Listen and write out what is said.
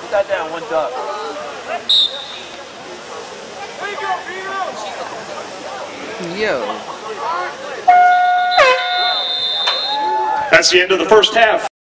Put that down, one duck. Yo. That's the end of the first half.